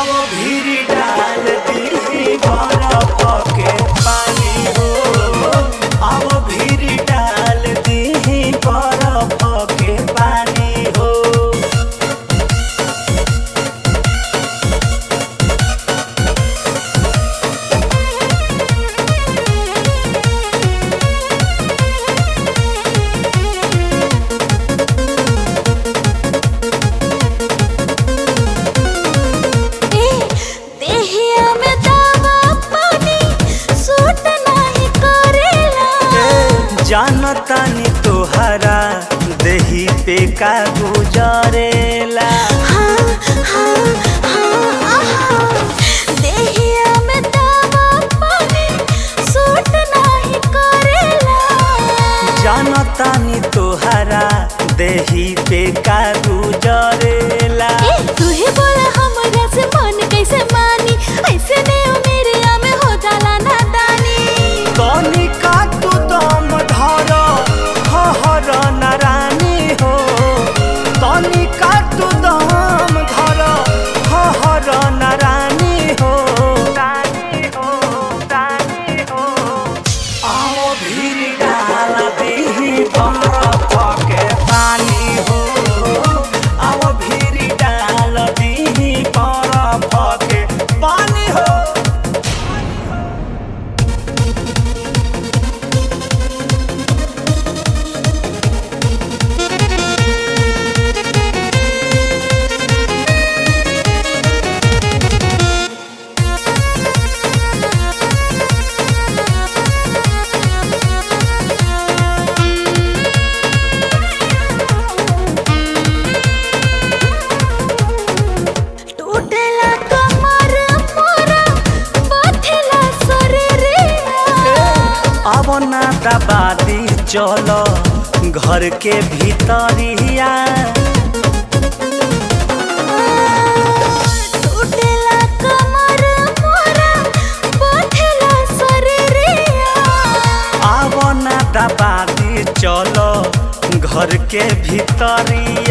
आओ भीरी डाल दी बर्फ के पानी हो। आओ भीरी डाल दी बर्फ के पानी हो। जानतानी तोहरा देही पे का गुजरेला। हाँ, हाँ, हाँ, देहिया में दवा पानी सूट नहीं करेला। जानतानी तोहरा देही पे का गुजरेला। तू ही बोला हमरा से मन कैसे मानी, ऐसे नहीं मेरे में हो जाला नादानी। तनी का तू दम धर हर नारानी हो। तनी का तू दम धर हर नारानी हो। रानी हो, रानी हो। आओ भीरी डाल दी बर्फ के पानी हो। आओ भीरी डाल दी बर्फ के पानी हो। अब ना दबादी चलो घर के भीतरिया। टूटेला कमर मोरा बथेला शरीरिया। अब ना दबादी चलो घर के भीतरिया।